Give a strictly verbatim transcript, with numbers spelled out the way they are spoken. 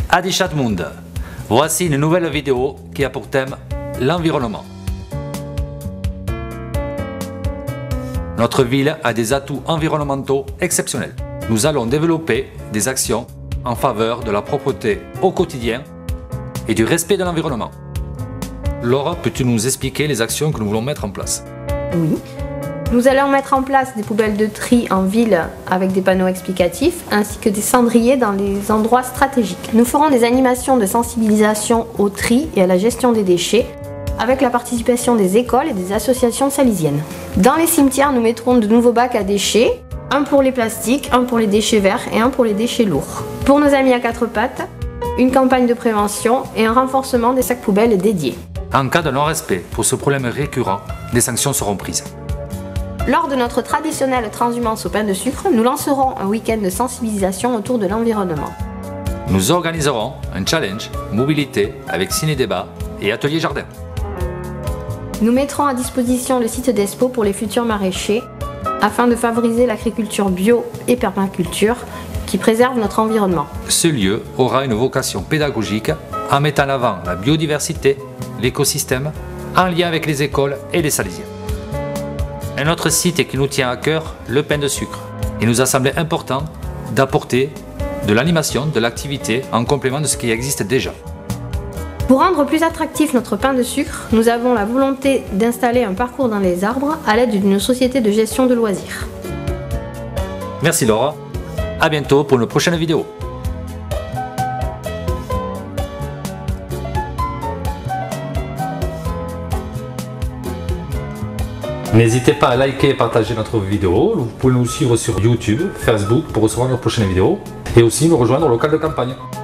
Adi Chatmund, voici une nouvelle vidéo qui a pour thème l'environnement. Notre ville a des atouts environnementaux exceptionnels. Nous allons développer des actions en faveur de la propreté au quotidien et du respect de l'environnement. Laura, peux-tu nous expliquer les actions que nous voulons mettre en place? Oui. Nous allons mettre en place des poubelles de tri en ville avec des panneaux explicatifs ainsi que des cendriers dans les endroits stratégiques. Nous ferons des animations de sensibilisation au tri et à la gestion des déchets avec la participation des écoles et des associations salysiennes. Dans les cimetières, nous mettrons de nouveaux bacs à déchets, un pour les plastiques, un pour les déchets verts et un pour les déchets lourds. Pour nos amis à quatre pattes, une campagne de prévention et un renforcement des sacs poubelles dédiés. En cas de non-respect pour ce problème récurrent, des sanctions seront prises. Lors de notre traditionnelle transhumance au pain de sucre, nous lancerons un week-end de sensibilisation autour de l'environnement. Nous organiserons un challenge mobilité avec ciné-débat et atelier jardin. Nous mettrons à disposition le site d'Expo pour les futurs maraîchers afin de favoriser l'agriculture bio et permaculture qui préserve notre environnement. Ce lieu aura une vocation pédagogique en mettant en avant la biodiversité, l'écosystème, en lien avec les écoles et les Salysiens. Un autre site qui nous tient à cœur, le pain de sucre. Il nous a semblé important d'apporter de l'animation, de l'activité en complément de ce qui existe déjà. Pour rendre plus attractif notre pain de sucre, nous avons la volonté d'installer un parcours dans les arbres à l'aide d'une société de gestion de loisirs. Merci Laura, à bientôt pour une prochaine vidéo. N'hésitez pas à liker et partager notre vidéo. Vous pouvez nous suivre sur YouTube, Facebook pour recevoir nos prochaines vidéos et aussi nous rejoindre au local de campagne.